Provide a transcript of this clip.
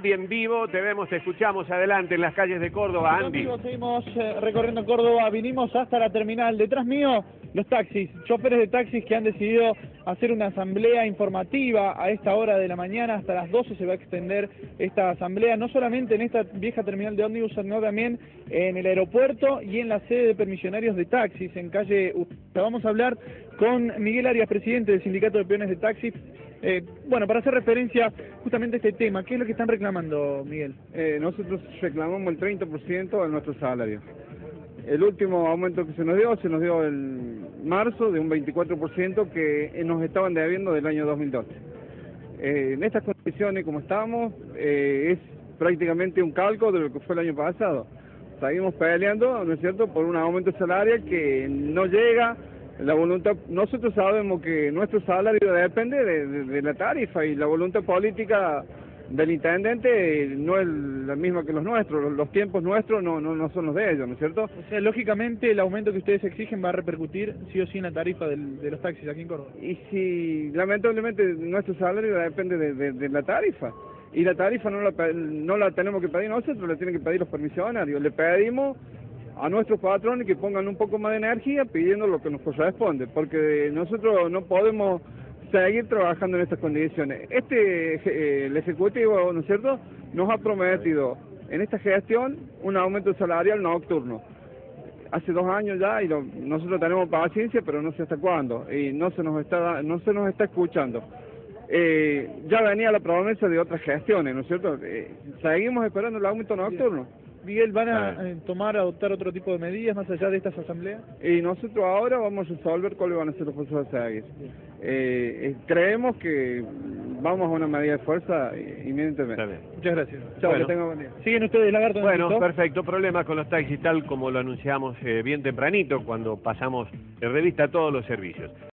Andy en vivo, te vemos, te escuchamos adelante en las calles de Córdoba, Andy. Amigos, seguimos recorriendo Córdoba, vinimos hasta la terminal. Detrás mío, los taxis, choferes de taxis que han decidido hacer una asamblea informativa a esta hora de la mañana. Hasta las 12 se va a extender esta asamblea, no solamente en esta vieja terminal de ómnibus, sino también en el aeropuerto y en la sede de permisionarios de taxis, en calle Urquiza. Vamos a hablar con Miguel Arias, presidente del Sindicato de Peones de Taxis. Bueno, para hacer referencia justamente a este tema, ¿qué es lo que están reclamando, Miguel? Nosotros reclamamos el 30% de nuestro salario. El último aumento que se nos dio en marzo de un 24% que nos estaban debiendo del año 2012. En estas condiciones como estamos, es prácticamente un calco de lo que fue el año pasado. Seguimos peleando, ¿no es cierto?, por un aumento salarial que no llega. La voluntad, nosotros sabemos que nuestro salario depende de la tarifa, y la voluntad política del intendente no es la misma que los nuestros. Los tiempos nuestros no son los de ellos, ¿no es cierto? O sea, lógicamente el aumento que ustedes exigen va a repercutir sí o sí en la tarifa de los taxis aquí en Córdoba. Y si lamentablemente nuestro salario depende de la tarifa, y la tarifa no la tenemos que pedir nosotros, la tienen que pedir los permisionarios. Le pedimos a nuestros patrones que pongan un poco más de energía pidiendo lo que nos corresponde, porque nosotros no podemos seguir trabajando en estas condiciones. El Ejecutivo, ¿no es cierto?, nos ha prometido en esta gestión un aumento salarial nocturno. Hace 2 años ya, y nosotros tenemos paciencia, pero no sé hasta cuándo, y no se nos está escuchando. Ya venía la promesa de otras gestiones, ¿no es cierto? Seguimos esperando el aumento nocturno. Miguel, ¿van a adoptar otro tipo de medidas más allá de estas asambleas? Y nosotros ahora vamos a resolver cuáles van a ser los pasos a seguir. Creemos que vamos a una medida de fuerza inminentemente. Muchas gracias. Chao, Bueno. que tengan buen día. ¿Siguen ustedes, Lagarto? Bueno, perfecto. Problemas con los taxis, tal como lo anunciamos bien tempranito, cuando pasamos en revista todos los servicios.